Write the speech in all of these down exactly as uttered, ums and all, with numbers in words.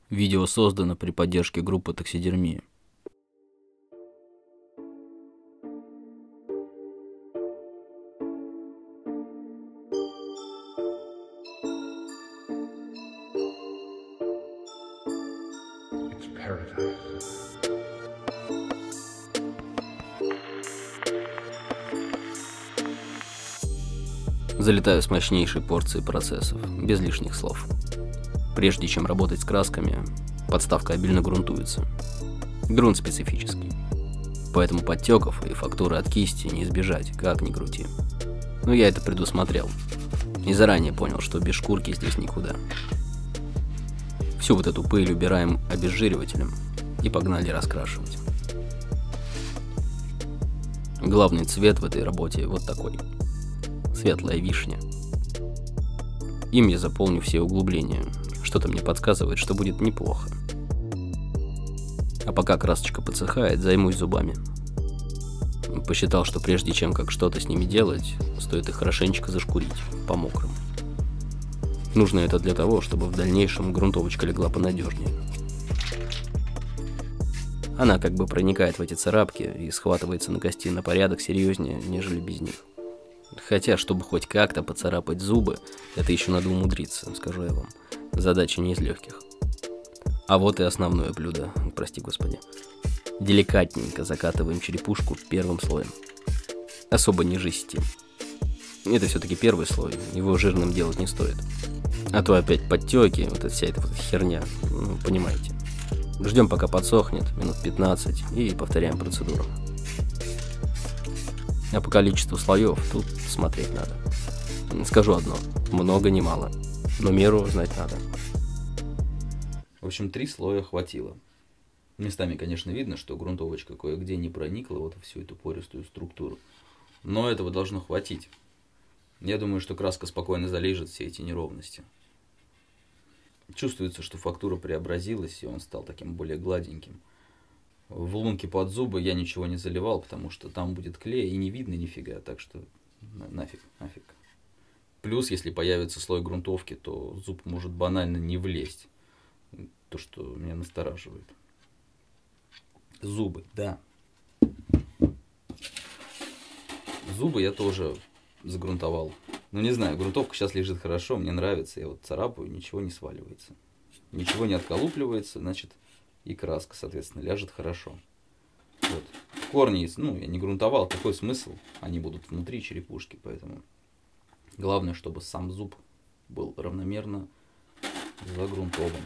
Видео создано при поддержке группы «Таксидермия». Залетаю с мощнейшей порцией процессов, без лишних слов. Прежде чем работать с красками, подставка обильно грунтуется. Грунт специфический, поэтому подтеков и фактуры от кисти не избежать, как ни крути. Но я это предусмотрел и заранее понял, что без шкурки здесь никуда. Всю вот эту пыль убираем обезжиривателем и погнали раскрашивать. Главный цвет в этой работе вот такой. Светлая вишня. Им я заполню все углубления. Что-то мне подсказывает, что будет неплохо. А пока красочка подсыхает, займусь зубами. Посчитал, что прежде чем как что-то с ними делать, стоит их хорошенечко зашкурить по мокрому. Нужно это для того, чтобы в дальнейшем грунтовочка легла понадежнее. Она как бы проникает в эти царапки и схватывается на кости на порядок серьезнее, нежели без них. Хотя, чтобы хоть как-то поцарапать зубы, это еще надо умудриться, скажу я вам. Задача не из легких. А вот и основное блюдо, прости господи. Деликатненько закатываем черепушку первым слоем. Особо не жестим. Это все-таки первый слой, его жирным делать не стоит. А то опять подтеки, вот эта вся эта вот херня, ну, понимаете. Ждем, пока подсохнет, минут пятнадцать, и повторяем процедуру. А по количеству слоев тут смотреть надо. Скажу одно, много не мало, но меру знать надо. В общем, три слоя хватило. Местами, конечно, видно, что грунтовочка кое-где не проникла вот во всю эту пористую структуру. Но этого должно хватить. Я думаю, что краска спокойно залижет все эти неровности. Чувствуется, что фактура преобразилась, и он стал таким более гладеньким. В лунке под зубы я ничего не заливал, потому что там будет клей и не видно нифига, так что нафиг, нафиг. Плюс, если появится слой грунтовки, то зуб может банально не влезть. То, что меня настораживает. Зубы, да. Зубы я тоже загрунтовал. Ну не знаю, грунтовка сейчас лежит хорошо, мне нравится. Я вот царапаю, ничего не сваливается. Ничего не отколупливается, значит... И краска, соответственно, ляжет хорошо. Вот. Корни, ну, я не грунтовал, какой смысл? Они будут внутри черепушки, поэтому главное, чтобы сам зуб был равномерно загрунтован.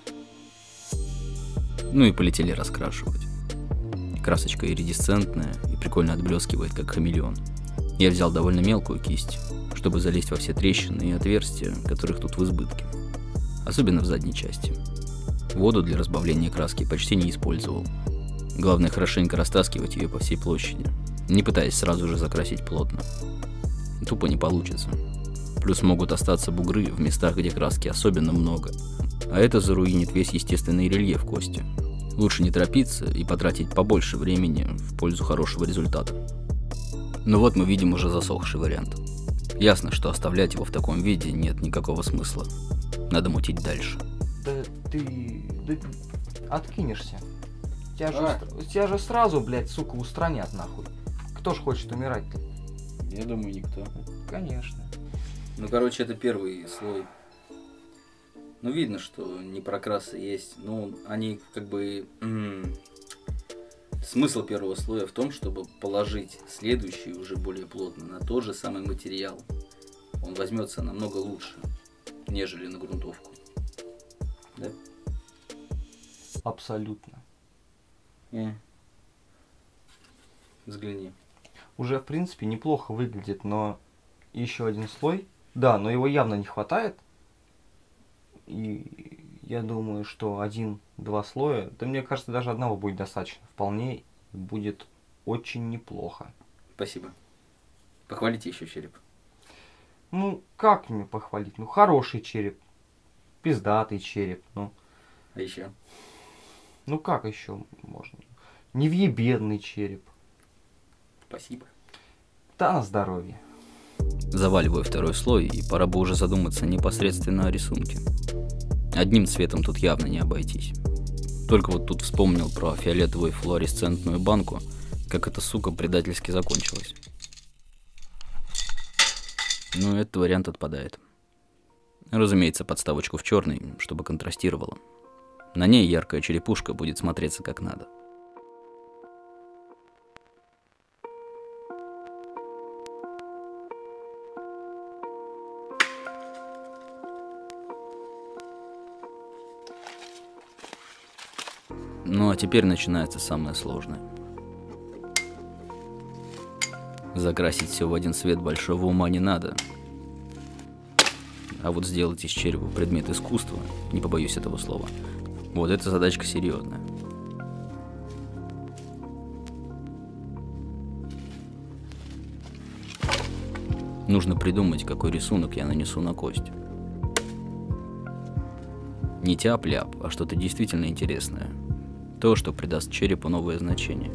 Ну и полетели раскрашивать. Красочка иридесцентная и прикольно отблескивает, как хамелеон. Я взял довольно мелкую кисть, чтобы залезть во все трещины и отверстия, которых тут в избытке. Особенно в задней части. Воду для разбавления краски почти не использовал. Главное хорошенько растаскивать ее по всей площади, не пытаясь сразу же закрасить плотно. Тупо не получится. Плюс могут остаться бугры в местах, где краски особенно много. А это заруинит весь естественный рельеф кости. Лучше не торопиться и потратить побольше времени в пользу хорошего результата. Ну вот мы видим уже засохший вариант. Ясно, что оставлять его в таком виде нет никакого смысла. Надо мутить дальше. Да ты... Да ты откинешься. Тебя, а? же, тебя же сразу, блядь, сука, устранят нахуй. Кто ж хочет умирать-то? Я думаю, никто. Конечно. Ну, короче, это первый слой. Ну, видно, что не прокрасы есть. Ну, они как бы... М-м, смысл первого слоя в том, чтобы положить следующий уже более плотно на тот же самый материал. Он возьмется намного лучше, нежели на грунтовку. Да? Абсолютно. Не. Взгляни. Уже, в принципе, неплохо выглядит, но еще один слой. Да, но его явно не хватает. И я думаю, что один-два слоя, да мне кажется, даже одного будет достаточно. Вполне будет очень неплохо. Спасибо. Похвалите еще череп. Ну, как мне похвалить? Ну, хороший череп. Пиздатый череп, ну. А еще? Ну, как еще можно? Невъебенный череп. Спасибо. Да, на здоровье. Заваливаю второй слой, и пора бы уже задуматься непосредственно о рисунке. Одним цветом тут явно не обойтись. Только вот тут вспомнил про фиолетовую флуоресцентную банку, как эта сука предательски закончилась. Ну, этот вариант отпадает. Разумеется, подставочку в черный, чтобы контрастировало. На ней яркая черепушка будет смотреться как надо. Ну а теперь начинается самое сложное. Закрасить все в один цвет большого ума не надо. А вот сделать из черепа предмет искусства, не побоюсь этого слова, вот эта задачка серьезная. Нужно придумать, какой рисунок я нанесу на кость. Не тяп-ляп, а что-то действительно интересное. То, что придаст черепу новое значение.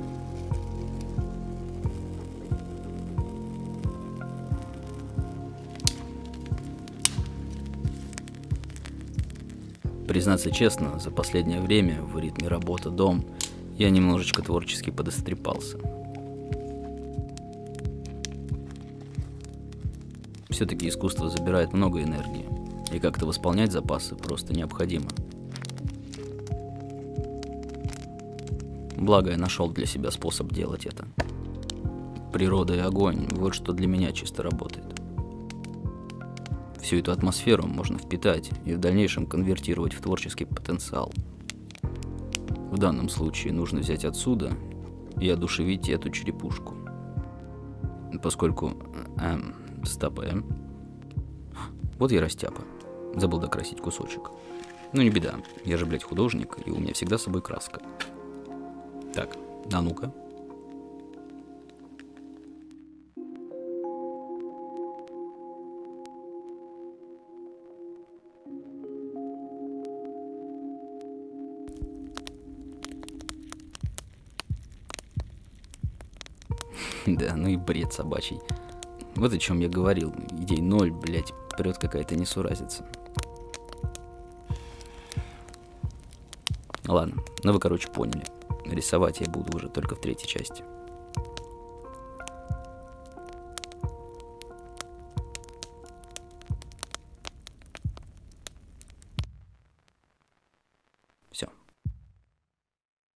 Признаться честно, за последнее время в ритме работа-дом я немножечко творчески подострепался. Все-таки искусство забирает много энергии, и как-то восполнять запасы просто необходимо. Благо я нашел для себя способ делать это. Природа и огонь – вот что для меня чисто работает. Всю эту атмосферу можно впитать и в дальнейшем конвертировать в творческий потенциал. В данном случае нужно взять отсюда и одушевить эту черепушку. Поскольку... Эм, стоп, эм. Вот я растяпа. Забыл докрасить кусочек. Ну не беда, я же, блядь, художник, и у меня всегда с собой краска. Так, а ну-ка. Да, ну и бред собачий. Вот о чем я говорил. Идей ноль, блять, прет какая-то несуразица. Ладно, ну вы, короче, поняли. Рисовать я буду уже только в третьей части.